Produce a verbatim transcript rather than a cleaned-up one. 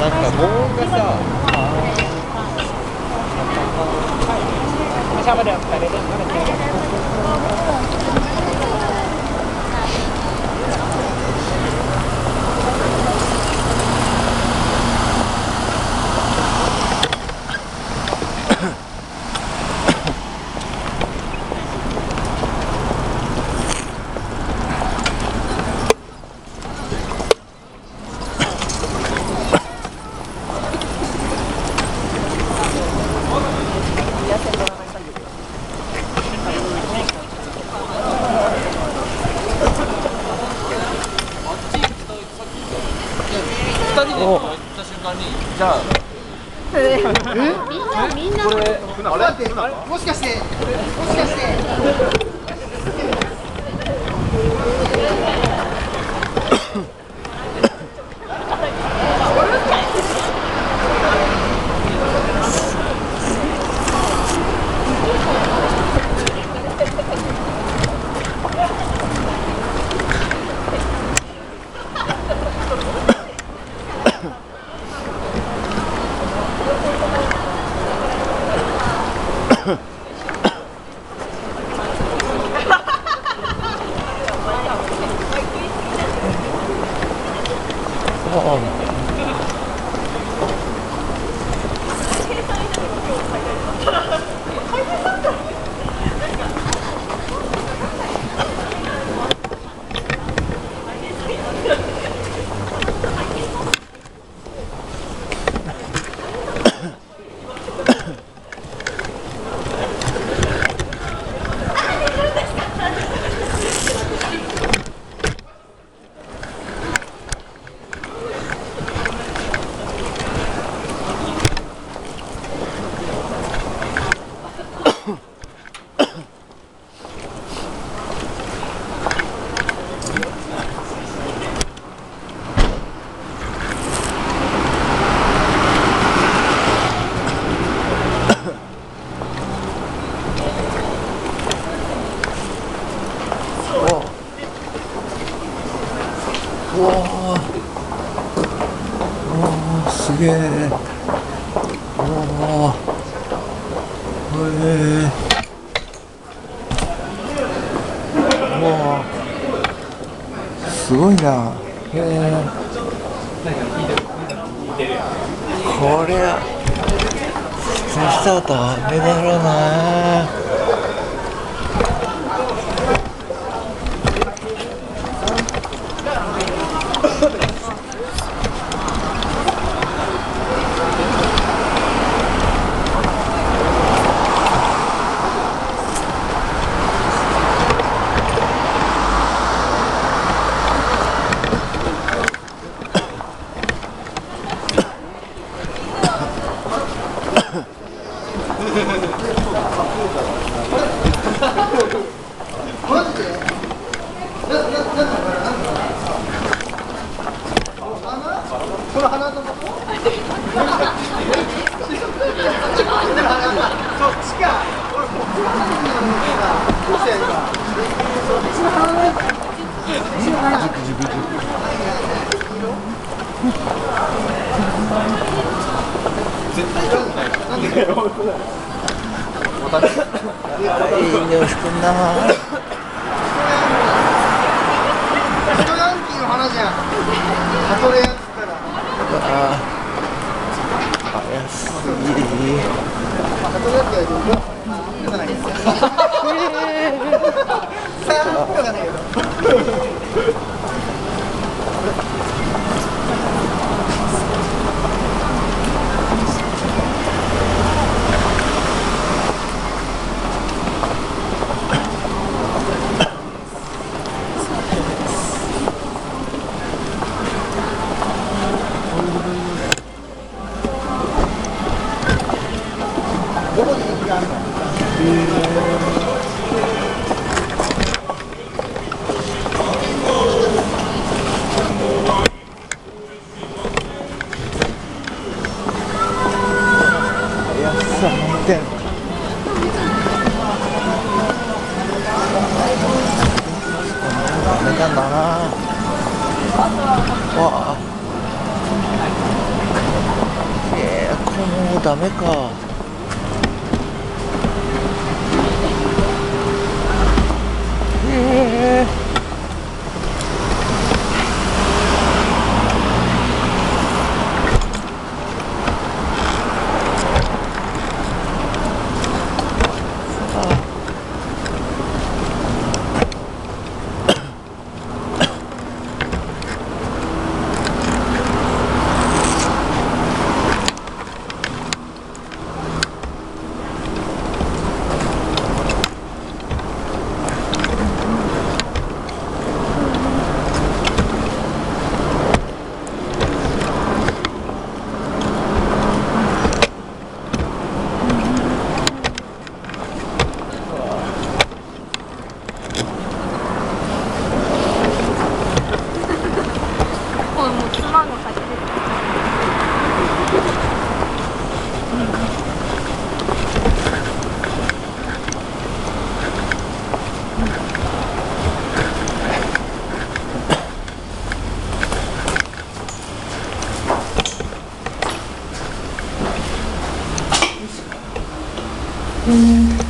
なんか防音がさ、 ไม่ทราบว่าเดิมแต่ได้เรื่องก็เป็นยังไงじゃあえみんなみんなこれあれもしかしてもしかしてすげえ。おお。へえ。もうすごいな。へえ。これはスタートは目だろうな。 この花のとこそっちか俺こっちの花のとこどうしてやるかそっちの花のとこそっちの花絶対行かないなんでやろういい匂いしてんな。 ヒトヤンキーの花じゃんハトレやつったらああ、怪しい。 ハトレやつやると出さないですさあ、これがねどこに人気があるの？ 安さ満点。ダメだな。わあ。 もうダメか。ええこれもう妻の先で。 うん